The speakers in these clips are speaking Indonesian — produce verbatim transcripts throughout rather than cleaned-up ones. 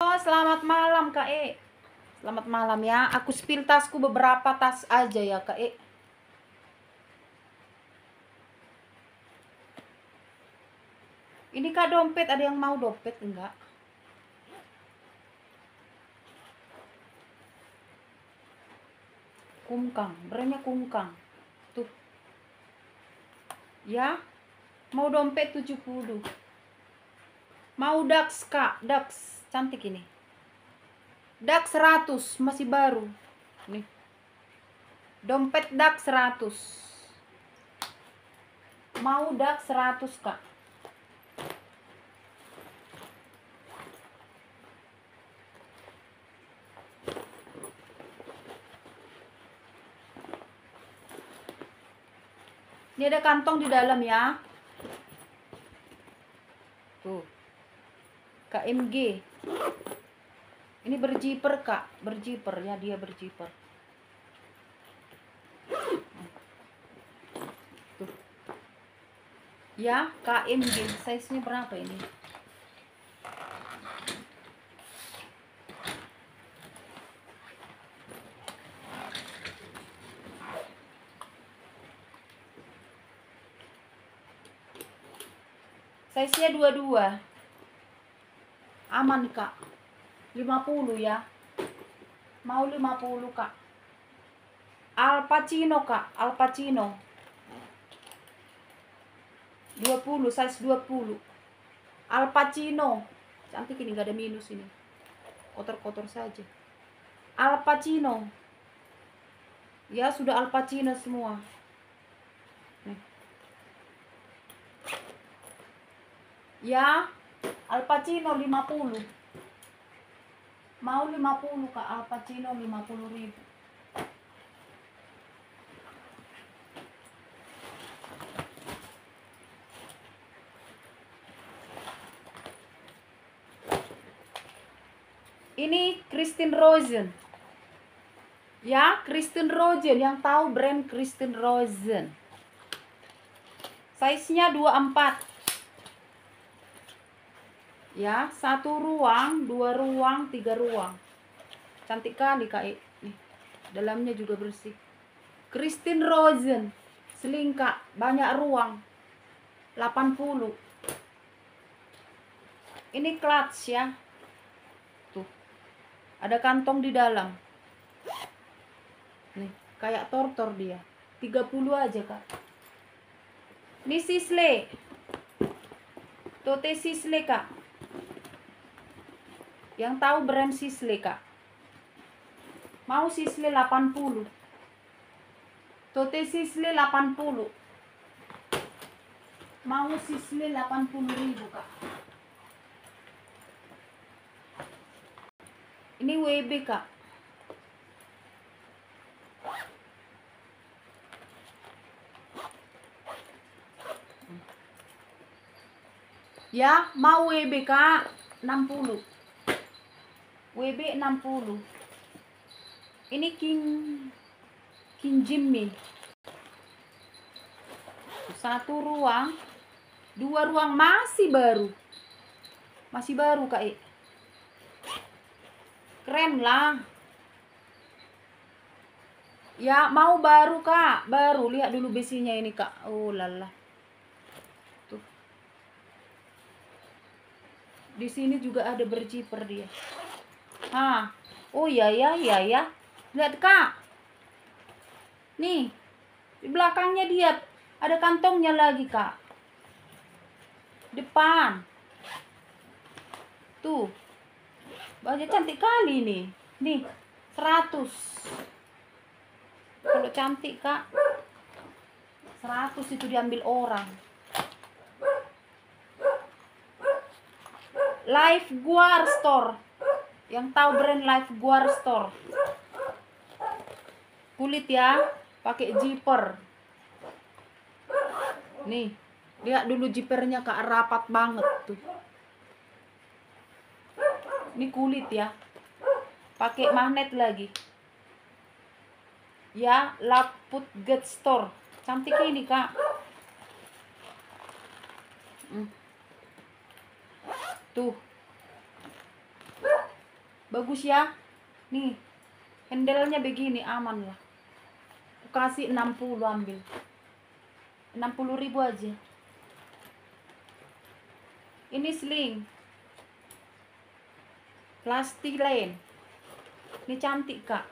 Oh, selamat malam Kak E. Selamat malam ya. Aku spill tasku beberapa tas aja ya Kak E. Ini Kak dompet, ada yang mau dompet enggak? Kungkang, brandnya Kungkang. Tuh. Ya. Mau dompet tujuh puluh. Mau Dax Kak, Dax. Cantik ini. Dax seratus, masih baru. Nih. Dompet Dax seratus. Mau Dax seratus Kak. Ini ada kantong di dalam ya. Tuh. K M G. Ini berjiper Kak, berjiper ya, dia berjiper. Tuh. Ya, K M G, size-nya berapa ini? Size-nya dua puluh dua. Aman Kak. lima puluh ya. Mau lima puluh Kak. Al Pacino Kak, Al Pacino. dua puluh, size dua puluh. Al Pacino. Cantik ini, gak ada minus ini. Kotor-kotor saja. Al Pacino. Ya, sudah Al Pacino semua. Nih. Ya, Al Pacino lima puluh. Mau lima puluh Kak, Al Pacino lima puluh ribu. Ini Christine Rosen. Ya, Christine Rosen, yang tahu brand Christine Rosen. Size-nya dua puluh empat. Ya, satu ruang, dua ruang, tiga ruang. Cantik kali Kak E. Nih, dalamnya juga bersih. Christine Rosen, selingkak, banyak ruang. delapan puluh. Ini clutch ya. Tuh. Ada kantong di dalam. Nih, kayak tortor dia. tiga puluh aja Kak. Ini Sisley. Tote Sisley Kak. Yang tahu brand Sisley Kak. Mau Sisley delapan puluh. Tote Sisley delapan puluh. Mau Sisley delapan puluh ribu Kak. Ini W B Kak. Ya, mau W B Kak enam puluh. W B enam puluh. Ini King King Jimmy. Satu ruang, dua ruang, masih baru. Masih baru Kak E. Keren lah. Ya, mau baru Kak, baru. Lihat dulu besinya ini Kak. Oh lala. Tuh. Di sini juga ada berjiper dia. Hah. Oh iya ya, iya ya. Lihat Kak. Nih. Di belakangnya dia ada kantongnya lagi Kak. Depan. Tuh. Baju cantik kali nih. Nih, seratus. Kalau cantik Kak, seratus itu diambil orang. Life Guard Store. Yang tahu brand Life Guard Store. Kulit ya, pakai zipper. Nih, lihat dulu zippernya Kak, rapat banget tuh. Ini kulit ya. Pakai magnet lagi. Ya, Laput Get Store. Cantik ini Kak. Hmm. Tuh. Bagus ya. Nih, handle-nya begini, aman lah. Kasih enam puluh, ambil enam puluh ribu aja. Ini sling plastik lain. Ini cantik kak.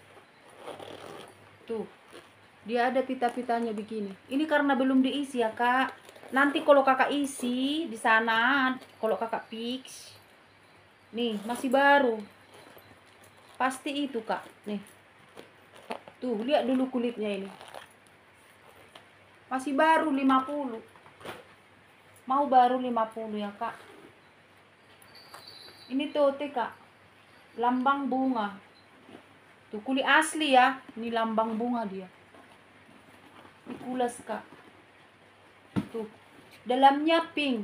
Tuh, dia ada pita-pitanya begini. Ini karena belum diisi ya kak. Nanti kalau kakak isi di sana, kalau kakak fix, nih masih baru. Pasti itu kak. Nih, tuh lihat dulu kulitnya ini. Masih baru lima puluh. Mau baru lima puluh ya kak. Ini tote kak, lambang bunga. Tuh kulit asli ya. Ini lambang bunga dia. Dikulas kak. Tuh, dalamnya pink,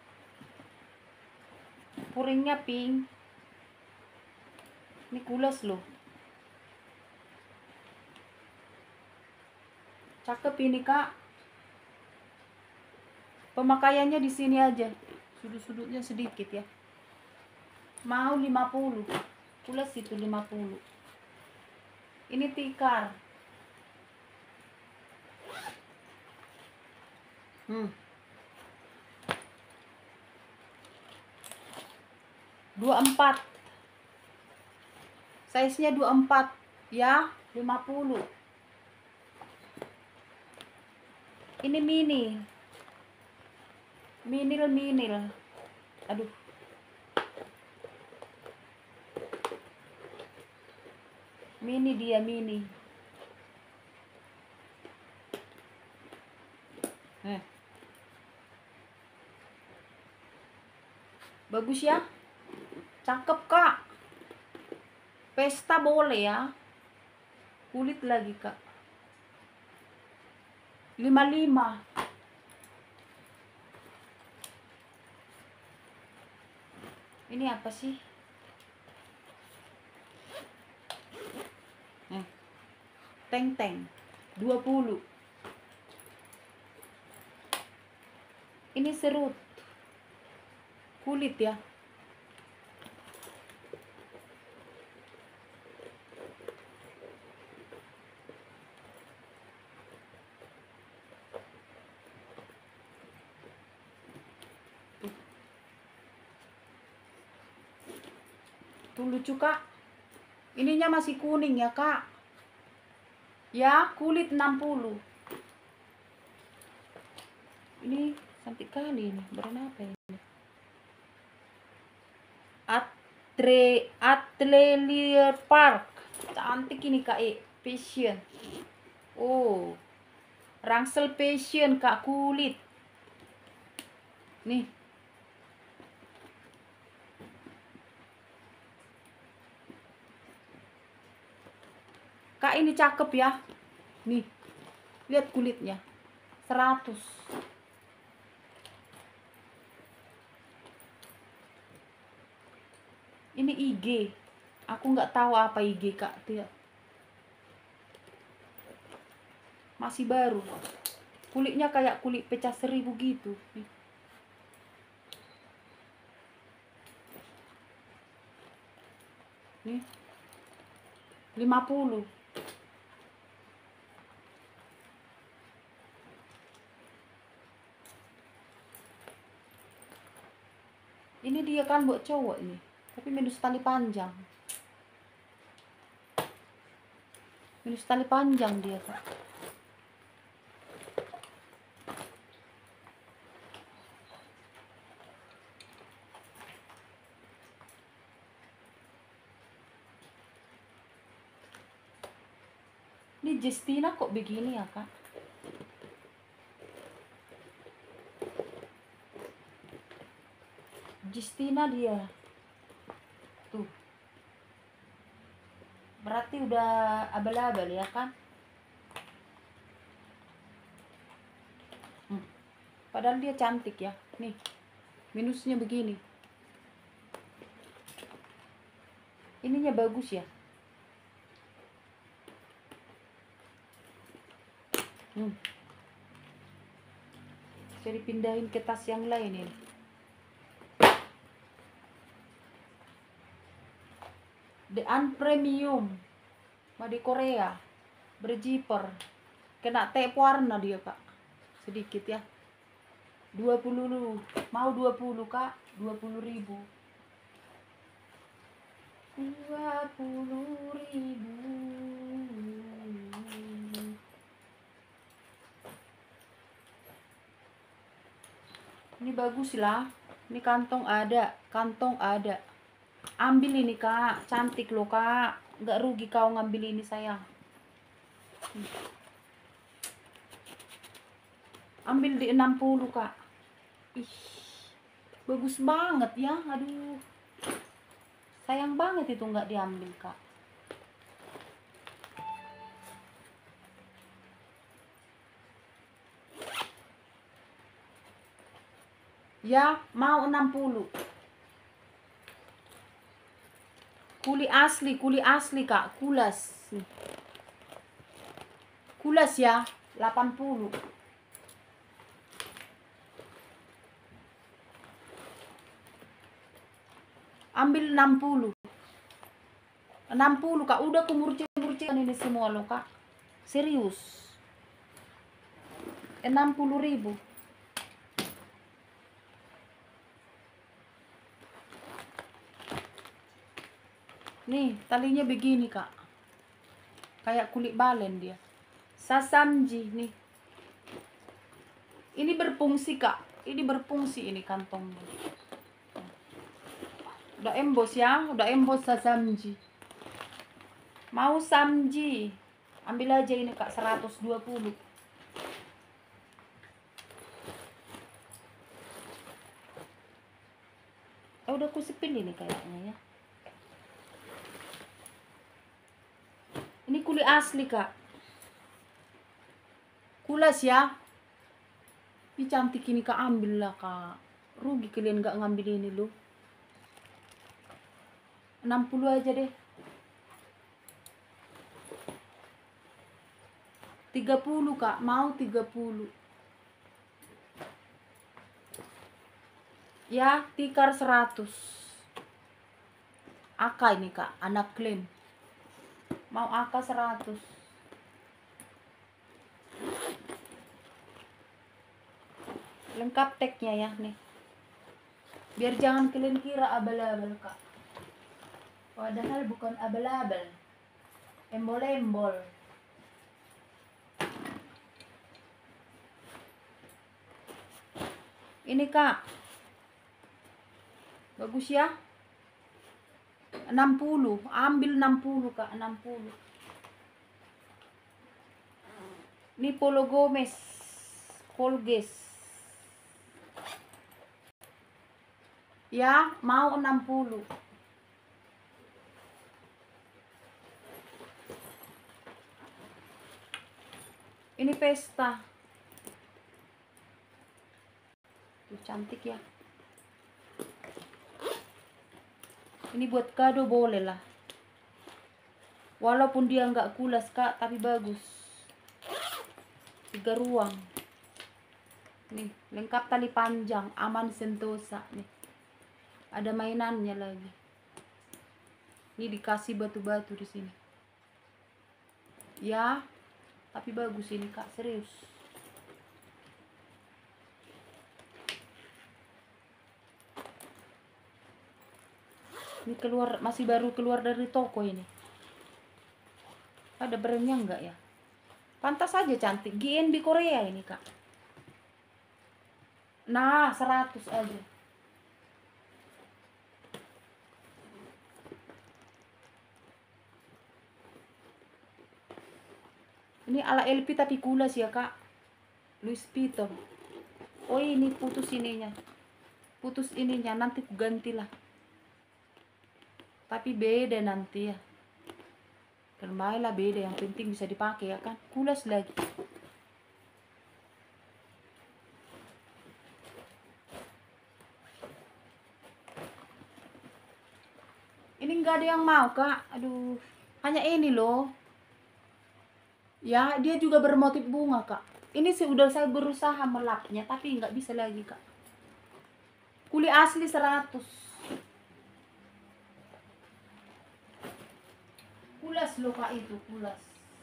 puringnya pink. Ini kulas loh. Cakep ini kak. Pemakaiannya di sini aja. Sudut-sudutnya sedikit ya. Mau lima puluh. Kulas itu lima puluh. Ini tikar. Hmm. dua puluh empat. Size-nya dua puluh empat ya, lima puluh. Ini mini. Minil minil. Aduh. Mini dia mini. Eh. Bagus ya. Cakep kak. Pesta boleh ya. Kulit lagi kak. lima puluh lima. Ini apa sih? Eh. Teng-teng. dua puluh. Ini serut. Kulit ya. Tuh lucu kak. Ininya masih kuning ya kak. Ya, kulit enam puluh. Ini cantik kali ini. Berapa apa ini? Atre Atelier Park. Cantik ini kak. Eh, passion. Oh. Rangsel passion kak, kulit. Nih. Kak ini cakep ya. Nih. Lihat kulitnya. seratus. Ini I G. Aku nggak tahu apa I G kak. Dia masih baru. Kulitnya kayak kulit pecah seribu gitu. Nih. Nih. lima puluh. Ini dia kan buat cowok ini. Tapi minus tali panjang. Minus tali panjang dia kak. Ini Justina kok begini ya kak? Justina dia. Tuh. Berarti udah abal-abal ya kan? Hmm. Padahal dia cantik ya. Nih. Minusnya begini. Ininya bagus ya. Hmm. Jadi pindahin ke tas yang lain ini. The Unpremium. Made Korea. Berjiper. Kena tape warna dia, Kak. Sedikit ya. dua puluh lu. Mau dua puluh, Kak? dua puluh ribu. dua puluh ribu. Ini bagus lah. Ini kantong ada, kantong ada. Ambil ini, Kak. Cantik loh, Kak. Nggak rugi kau ngambil ini, sayang. Ambil di enam puluh, Kak. Ih, bagus banget ya. Aduh. Sayang banget itu nggak diambil, Kak. Ya, mau enam puluh. Kuli asli, kuli asli, Kak. Kulas. Kulas ya, delapan puluh. Ambil enam puluh. enam puluh, Kak. Udah kumurci-murcikan ini semua loh, Kak. Serius. enam puluh ribu. Nih, talinya begini, Kak. Kayak kulit balen dia. Sasamji nih. Ini berfungsi, Kak. Ini berfungsi ini kantongnya. Udah embos ya, udah embos sasamji. Mau samji. Ambil aja ini, Kak, seratus dua puluh. Eh, udah kusipin ini kayaknya ya. Ini kulit asli, Kak. Kulas ya. Ini cantik ini, Kak. Ambil lah, Kak. Rugi kalian nggak ngambil ini loh. enam puluh aja deh. tiga puluh, Kak. Mau tiga puluh. Ya, tikar seratus. Aka ini, Kak. Anak klaim. Mau aka seratus. Lengkap tagnya ya nih. Biar jangan kalian kira abal-abal, Kak. Padahal bukan abal-abal. Embol-embol. Ini, Kak. Bagus ya. enam puluh. Ambil enam puluh, Kak. enam puluh. Ini Polo Gomez. Colgate. Ya, mau enam puluh. Ini pesta. Tuh, cantik ya. Ini buat kado boleh lah. Walaupun dia nggak kulas, Kak, tapi bagus. Tiga ruang. Nih, lengkap tali panjang, aman sentosa nih. Ada mainannya lagi. Ini dikasih batu-batu di sini. Ya, tapi bagus ini, Kak, serius. Ini keluar, masih baru keluar dari toko ini. Ada brandnya enggak ya? Pantas aja cantik. G N B Korea ini, Kak. Nah, seratus aja. Ini ala L P tapi kulas ya, Kak. Louis Vuitton. Oh, ini putus ininya. Putus ininya, nanti ku gantilah. Tapi beda nanti ya. Terbaiklah beda, yang penting bisa dipakai ya kan. Kulas lagi. Ini enggak ada yang mau, Kak. Aduh, hanya ini loh. Ya, dia juga bermotif bunga, Kak. Ini sih udah saya berusaha melapnya, tapi nggak bisa lagi, Kak. Kulit asli seratus. Pulas loh kak, itu pulas.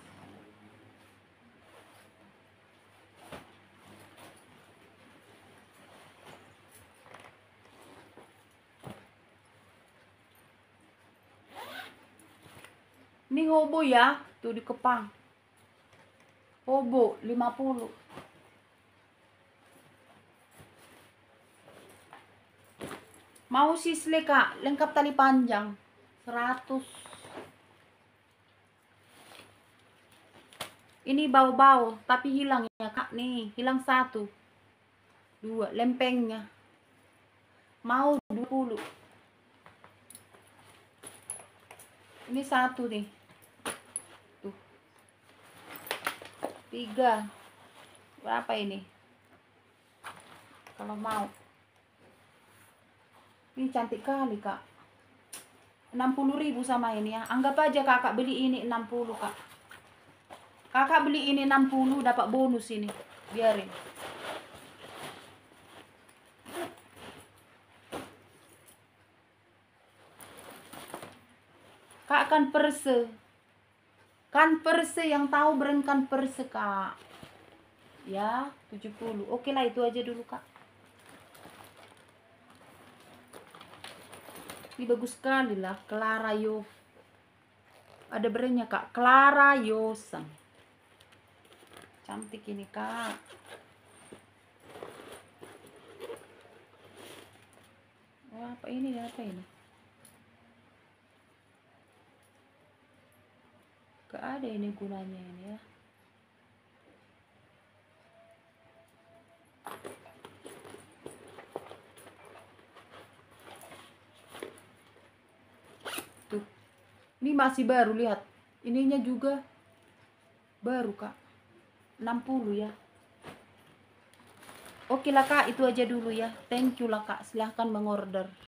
Ini hobo ya, tuh di kepang. Hobo lima puluh. Mau sisle kak, lengkap tali panjang seratus. Ini bau-bau tapi hilang ya kak, nih hilang satu. Dua lempengnya. Mau dua puluh. Ini satu nih. Tuh. Tiga. Berapa ini? Kalau mau. Ini cantik kali kak. enam puluh ribu sama ini ya. Anggap aja kakak beli ini enam puluh kak. Kakak beli ini enam puluh dapat bonus ini. Biarin. Kak kan perse. Kan perse, yang tahu brand kan perse kak. Ya, tujuh puluh. Oke lah, itu aja dulu kak. Ini bagus sekali lah, Clara Yo. Ada brandnya kak, Clara Yosan. Cantik ini kak. Oh, apa ini? Apa ini? Gak ada ini gunanya ini ya. Tuh. Ini masih baru, lihat. Ininya juga baru kak. enam puluh ya. Oke lah kak, itu aja dulu ya. Thank you lah kak. Silahkan mengorder.